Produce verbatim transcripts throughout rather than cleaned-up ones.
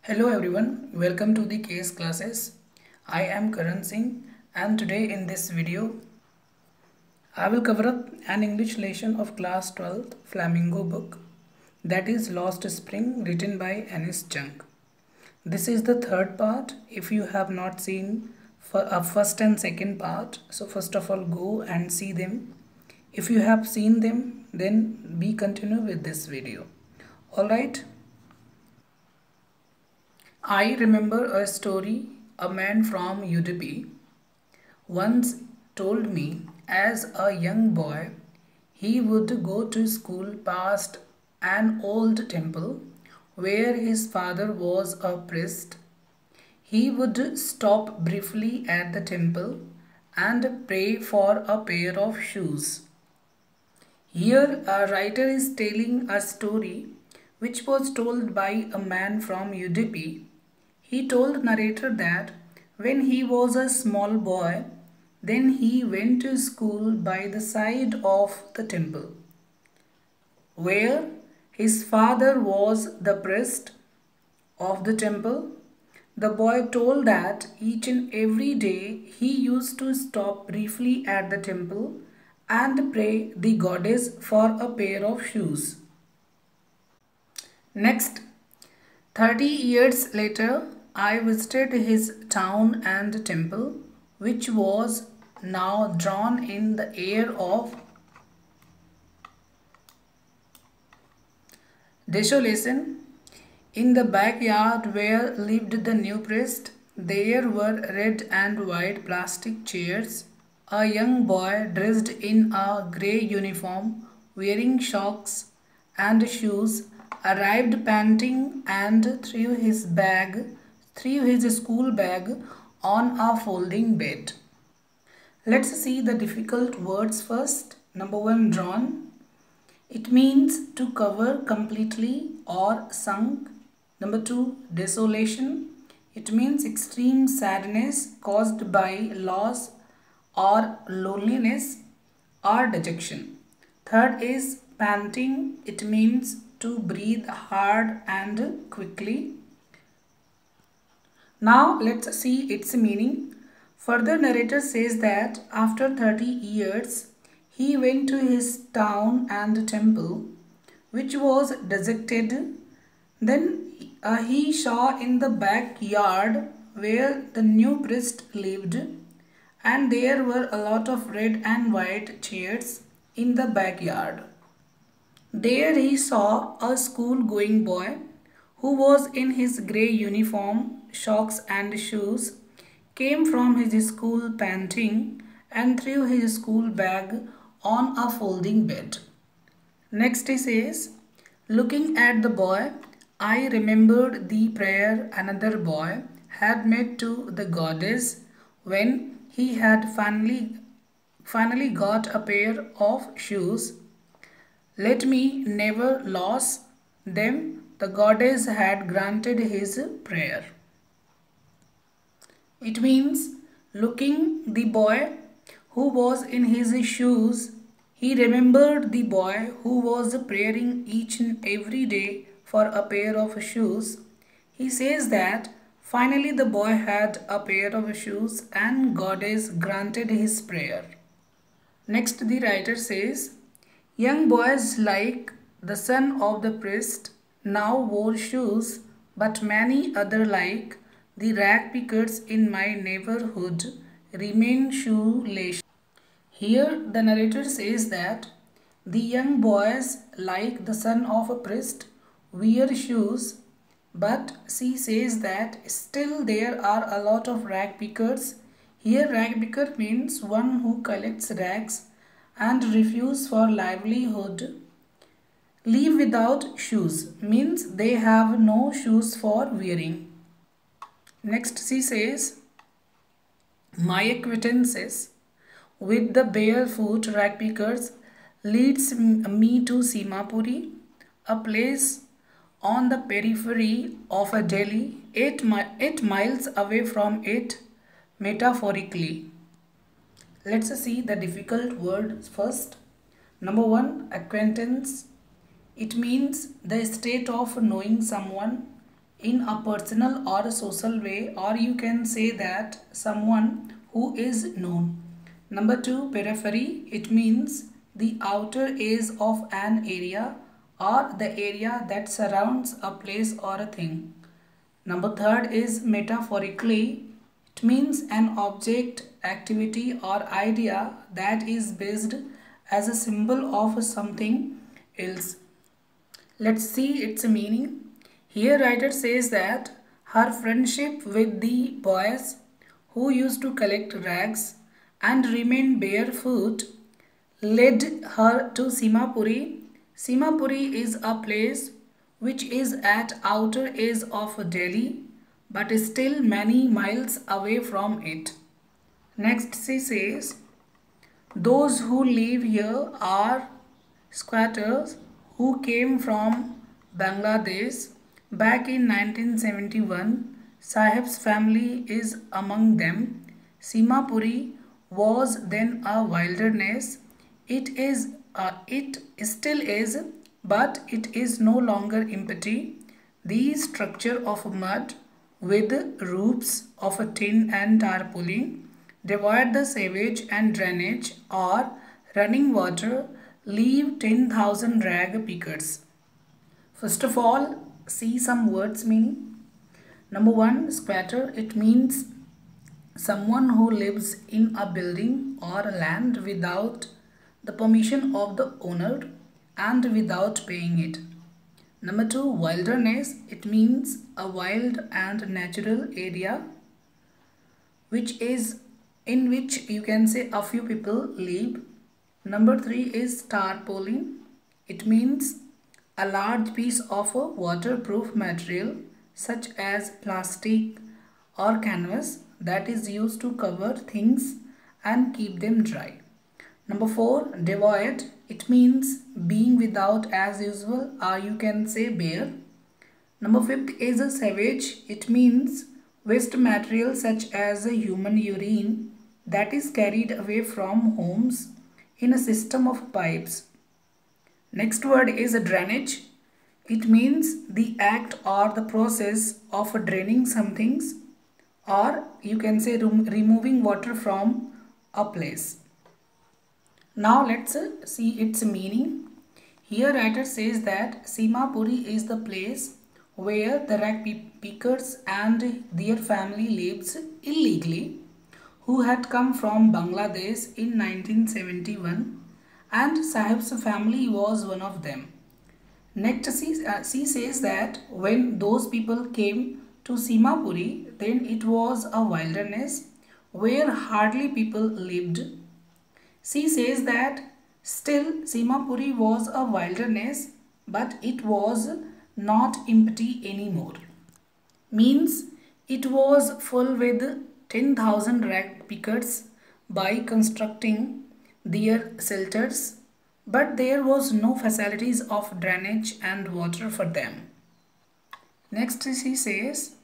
Hello everyone, welcome to the case classes. I am Karan Singh and today in this video I will cover up an English lesson of class twelfth Flamingo book, that is Lost Spring, written by Anis Jung. This is the third part. If you have not seen a first and second part, so first of all go and see them. If you have seen them, then we continue with this video. Alright. I remember a story a man from U D P once told me. As a young boy, he would go to school past an old temple where his father was a priest. He would stop briefly at the temple and pray for a pair of shoes. Here a writer is telling a story which was told by a man from U D P. He told narrator that when he was a small boy, then he went to school by the side of the temple, where his father was the priest of the temple. The boy told that each and every day he used to stop briefly at the temple and pray the goddess for a pair of shoes. Next, thirty years later, I visited his town and temple, which was now drawn in the air of desolation. In the backyard where lived the new priest, there were red and white plastic chairs. A young boy dressed in a grey uniform, wearing socks and shoes, arrived panting and threw his bag, threw his school bag on a folding bed. Let's see the difficult words first. Number one, drawn. It means to cover completely or sunk. Number two, desolation. It means extreme sadness caused by loss or loneliness or dejection. Third is panting. It means to breathe hard and quickly. Now let's see its meaning. Further, narrator says that after thirty years, he went to his town and temple, which was deserted. Then uh, he saw in the backyard where the new priest lived, and there were a lot of red and white chairs in the backyard. There he saw a school-going boy who was in his grey uniform, socks and shoes, came from his school panting and threw his school bag on a folding bed. Next he says, looking at the boy, I remembered the prayer another boy had made to the goddess when he had finally, finally got a pair of shoes. Let me never lose them. The goddess had granted his prayer. It means, looking the boy who was in his shoes, he remembered the boy who was praying each and every day for a pair of shoes. He says that finally the boy had a pair of shoes and goddess granted his prayer. Next the writer says, young boys like the son of the priest now wore shoes, but many other like the rag pickers in my neighborhood remain shoeless. Here the narrator says that the young boys like the son of a priest wear shoes, but she says that still there are a lot of rag pickers. Here rag picker means one who collects rags and refuse for livelihood. Live without shoes means they have no shoes for wearing. Next she says, my acquaintances with the barefoot rag pickers leads me to Simapuri, a place on the periphery of a Delhi, eight, mi eight miles away from it metaphorically. Let's see the difficult words first. Number one, acquaintance. It means the state of knowing someone. in a personal or a social way, or you can say that someone who is known. Number two, periphery. It means the outer edge of an area or the area that surrounds a place or a thing. Number third is metaphorically. It means an object, activity or idea that is based as a symbol of something else. Let's see its meaning. Here writer says that her friendship with the boys who used to collect rags and remain barefoot led her to Simapuri. Simapuri is a place which is at outer edge of Delhi but is still many miles away from it. Next she says, those who live here are squatters who came from Bangladesh back in nineteen seventy-one. Sahib's family is among them. Simapuri was then a wilderness. It is uh, it still is, but it is no longer empty. The structure of mud with roofs of a tin and tarpaulin divide the sewage and drainage or running water, leave ten thousand rag pickers. First of all, see some words meaning. Number one, squatter. It means someone who lives in a building or land without the permission of the owner and without paying it. Number two, wilderness. It means a wild and natural area which is in which you can say a few people live. Number three is tarpaulin. It means a large piece of a waterproof material such as plastic or canvas that is used to cover things and keep them dry. Number four, devoid. It means being without as usual, or you can say bare. Number fifth is a sewage. It means waste material such as a human urine that is carried away from homes in a system of pipes. Next word is a drainage. It means the act or the process of draining some things, or you can say removing water from a place. Now let's see its meaning. Here writer says that Simapuri is the place where the rag pickers and their family lives illegally who had come from Bangladesh in nineteen seventy-one, and Sahib's family was one of them. Next she, uh, she says that when those people came to Simapuri, then it was a wilderness where hardly people lived. She says that still Simapuri was a wilderness, but it was not empty anymore. Means it was full with ten thousand rag pickers by constructing their shelters, but there was no facilities of drainage and water for them. Next she says,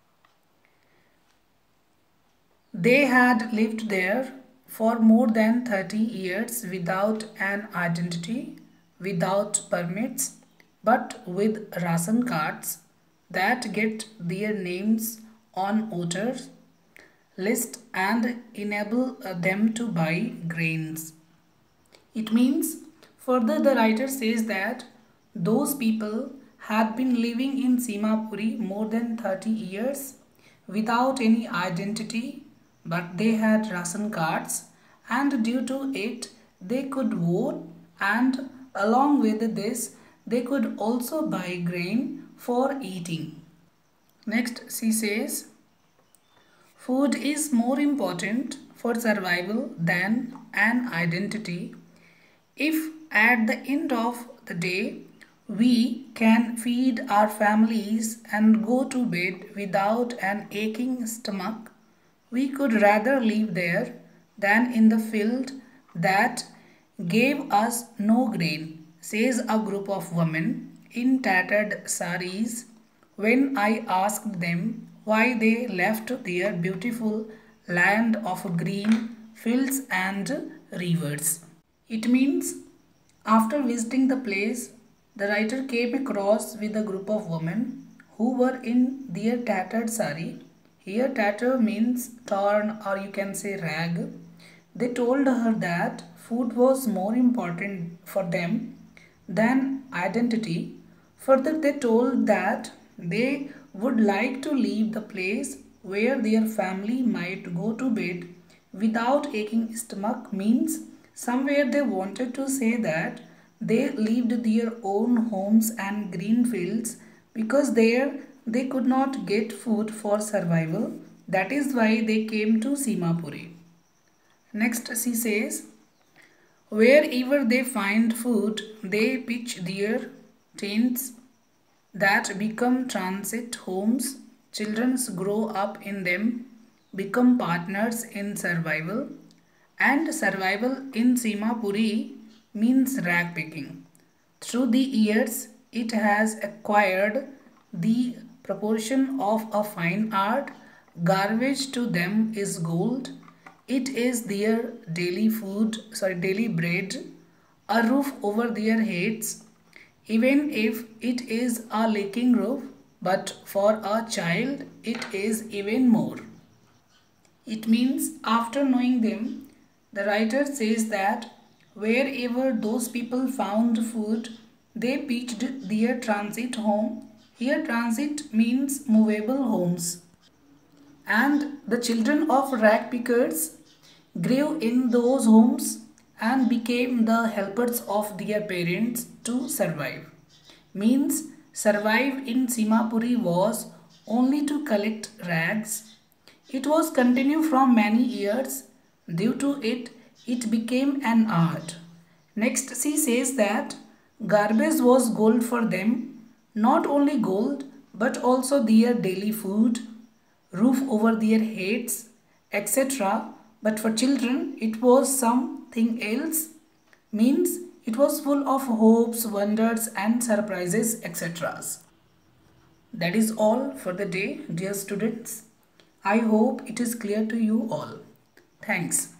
they had lived there for more than thirty years without an identity, without permits, but with ration cards that get their names on voters list and enable them to buy grains. It means, further the writer says that those people had been living in Simapuri more than thirty years without any identity, but they had ration cards, and due to it they could vote, and along with this they could also buy grain for eating. Next she says, food is more important for survival than an identity. If at the end of the day we can feed our families and go to bed without an aching stomach, we could rather live there than in the field that gave us no grain, says a group of women in tattered saris when I asked them why they left their beautiful land of green fields and rivers. It means after visiting the place, the writer came across with a group of women who were in their tattered sari. Here tatter means torn or you can say rag. They told her that food was more important for them than identity. Further, they told that they would like to leave the place where their family might go to bed without aching stomach, means somewhere they wanted to say that they lived their own homes and green fields because there they could not get food for survival. That is why they came to Simapuri. Next she says, wherever they find food, they pitch their tents that become transit homes. Children grow up in them, become partners in survival, and survival in Simapuri means rag picking. Through the years, it has acquired the proportion of a fine art. Garbage to them is gold. It is their daily food, sorry, daily bread, a roof over their heads, even if it is a leaking roof, but for a child it is even more. It means after knowing them, the writer says that wherever those people found food, they pitched their transit home. Here transit means movable homes. And the children of rag pickers grew in those homes and became the helpers of their parents to survive. Means survive in Simapuri was only to collect rags. It was continued from many years. Due to it, it became an art. Next she says that garbage was gold for them, not only gold but also their daily food, roof over their heads, et cetera. But for children, it was something else, means it was full of hopes, wonders, and surprises, et cetera. That is all for the day, dear students. I hope it is clear to you all. Thanks.